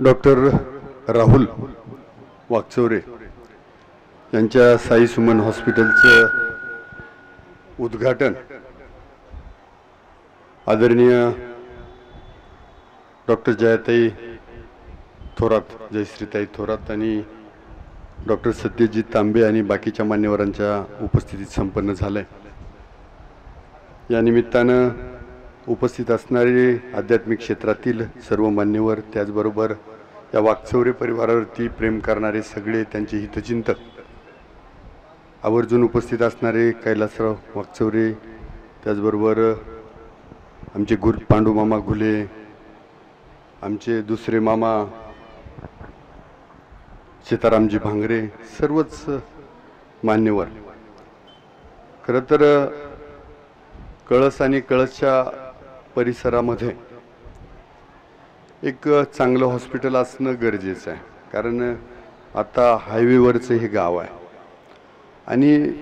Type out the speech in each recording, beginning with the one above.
Doctor Rahul Wakchaure यांच्या साई सुमन हॉस्पिटलचं उद्घाटन आदरणीय डॉक्टर जयाताई थोरात, जयश्रीताई थोरात आणि डॉक्टर सत्यजित तांबे आणि बाकीच्या मान्यवरांच्या उपस्थितीत संपन्न झाले। या निमित्तानं उपस्थित असणारे आध्यात्मिक क्षेत्रातील सर्व मान्यवर, त्याचबरोबर या वाकचौरे परिवारावरती प्रेम करणारे सगळे त्यांचे हितचिंतक, आवर्जून उपस्थित असणारे कैलासराव वाकचौरे, त्याचबरोबर आमचे पांडू मामा घुले, आमचे दुसरे मामा सीतारामजी भांगरे, सर्वच मान्यवर। खरं तर कळस आणि कळसच्या परिसरामध्ये एक चांगलं हॉस्पिटल असणं गरजेचं आहे, कारण आता हायवेवरचं हे गाव आहे आणि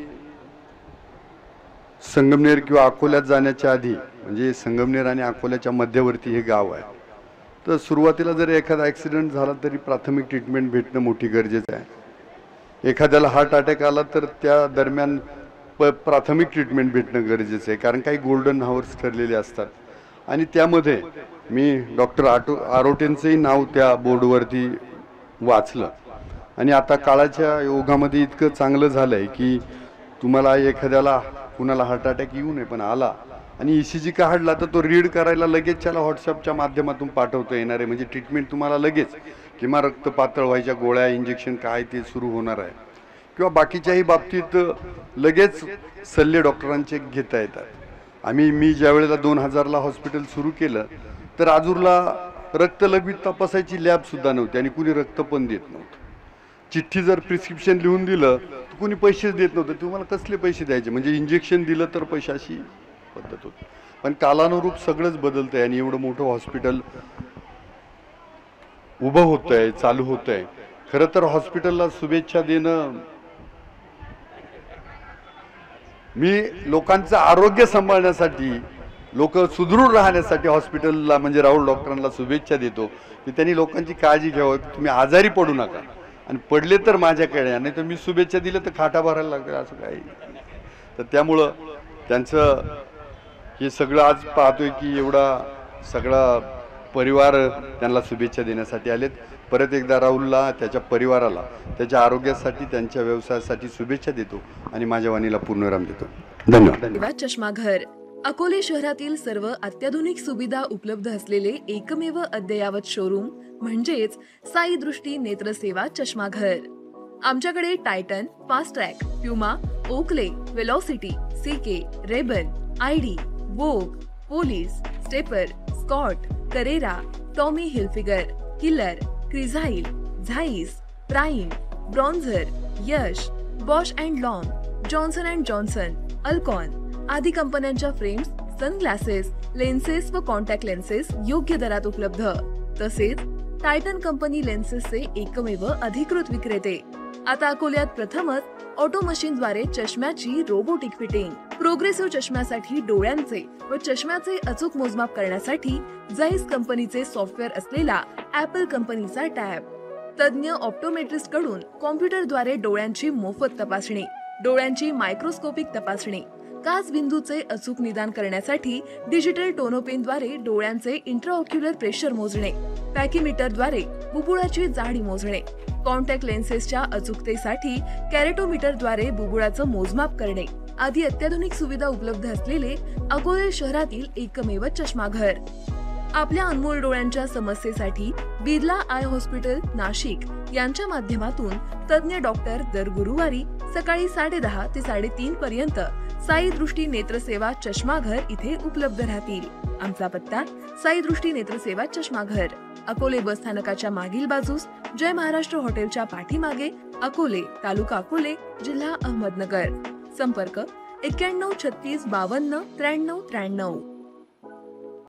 संगमनेर किंवा अकोल्यात जाण्याच्या आधी, म्हणजे संगमनेर आणि अकोल्याच्या मध्यवर्ती हे गाव आहे। तर सुरुवातीला जर एखादा ॲक्सिडेंट झाला तरी प्राथमिक ट्रीटमेंट भेटणं मोठी गरजेचं आहे। एखाद्याला हार्ट अटॅक आला तर त्या दरम्यान प्राथमिक ट्रीटमेंट भेटणं गरजेचं आहे, कारण काही गोल्डन हावर्स ठरलेले असतात आणि त्यामध्ये मी डॉक्टर आरोटेंचंही नाव त्या बोर्डवरती वाचलं आणि आता काळाच्या योगामध्ये इतकं चांगलं झालं आहे की तुम्हाला एखाद्याला कुणाला हार्ट अटॅक येऊ नये पण आला आणि ECG काढला तर तो रीड करायला लगेच त्याला व्हॉट्सअपच्या माध्यमातून पाठवता येणार आहे, म्हणजे ट्रीटमेंट तुम्हाला लगेच किंवा रक्त पातळ व्हायच्या गोळ्या, इंजेक्शन काय ते सुरू होणार आहे किंवा बाकीच्याही बाबतीत लगेच सल्ले डॉक्टरांचे घेता येतात। मी ज्या वेळेला 2000ला हॉस्पिटल सुरू केलं तर आजूरला रक्तलघवी तपासायची लॅबसुद्धा नव्हती आणि कुणी रक्त पण देत नव्हतं। चिठ्ठी जर प्रिस्क्रिप्शन लिहून दिलं तर कुणी पैसेच देत नव्हतं, तुम्हाला कसले पैसे द्यायचे, म्हणजे इंजेक्शन दिलं तर पैशाची पद्धत होती। पण कालानुरूप सगळंच बदलतंय आणि एवढं मोठं हॉस्पिटल उभं होतंय, चालू होतंय। खरं तर हॉस्पिटलला शुभेच्छा देणं, मी लोकांचं आरोग्य सांभाळण्यासाठी, लोक सुदृढ राहण्यासाठी हॉस्पिटलला म्हणजे राहुल डॉक्टरांना शुभेच्छा देतो की त्यांनी लोकांची काळजी घ्यावी, तुम्ही आजारी पडू नका आणि पडले तर माझ्याकडे, नाही तर मी शुभेच्छा दिलं तर खाटा भरायला लागेल असं काही। तर त्यामुळं त्यांचं हे सगळं आज पाहतोय की एवढा सगळा परिवार त्यांना शुभेच्छा देण्यासाठी आलेत। परत एकदा राहुलला, त्याच्या परिवाराला, त्याच्या आरोग्यासाठी, त्यांच्या व्यवसायासाठी शुभेच्छा देतो आणि माझ्या वाणीला पूर्णविराम देतो। धन्यवाद। चष्मा घर अकोले शहरातील सर्व अत्याधुनिक सुविधा उपलब्ध असलेले एकमेव अद्ययावत शोरूम म्हणजेच साई दृष्टी नेत्रसेवा चष्मा घर। आमच्याकडे Titan, Fastrack, Puma, Oakley, Velocity, CK, Ray Ban, ID, Vogue, Police, Stepper, Scott, Carrera, Tommy Hilfiger, Killer, Crizal, Zeiss, Prime, Bronzer, Yash, Bausch and Lomb, Johnson and Johnson, Alcon आदी कंपन्यांच्या फ्रेम्स, सनग्लासेस, लेन्सेस व contact lenses योग्य दरात उपलब्ध। तसेच Titan company लेन्सेसचे एकमेव अधिकृत विक्रेते। आता अकोल्यात प्रथमच ऑटो मशीनद्वारे चष्म्याची रोबोटिक फिटिंग, प्रोग्रेसिव्ह चष्म्यासाठी डोळ्यांचे व चष्म्याचे अचूक मोजमाप करण्यासाठी जाईस कंपनीचे सॉफ्टवेअर असलेला ऍपल कंपनीचा टॅब, तज्ञ ऑप्टोमेट्रिस्ट कडून कॉम्प्युटरद्वारे डोळ्यांची मोफत तपासणी, डोळ्यांची मायक्रोस्कोपिक तपासणी, काच बिंदूचे अचूक निदान करण्यासाठी डिजिटल टोनोपेनद्वारे डोळ्यांचे इंट्राऑक्युलर प्रेशर मोजणे, पॅकीमीटरद्वारे बुबुळाची जाडी मोजणे, कॉन्टॅक्ट लेन्सेसच्या अचूकतेसाठी कॅरेटोमीटरद्वारे बुबुळाचं मोजमाप करणे आदी अत्याधुनिक सुविधा उपलब्ध असलेले अकोले शहरातील एकमेव चष्मा घर। आपल्या अनमोल डोळ्यांच्या समस्येसाठी बिर्ला आय हॉस्पिटल नाशिक यांच्या माध्यमातून तज्ञ डॉक्टर दर गुरुवारी सकाळी 10:30 ते 3:30 पर्यंत साई दृष्टी नेत्रसेवा चष्मा घर इथे उपलब्ध राहतील। आमचा पत्ता साई दृष्टी नेत्रसेवा चष्मा घर, अकोले बस स्थानकाच्या मागील बाजूस, जय महाराष्ट्र हॉटेलच्या पाठीमागे, अकोले, तालुका अकोले, जिल्हा अहमदनगर। संपर्क 91 36 52 93 93।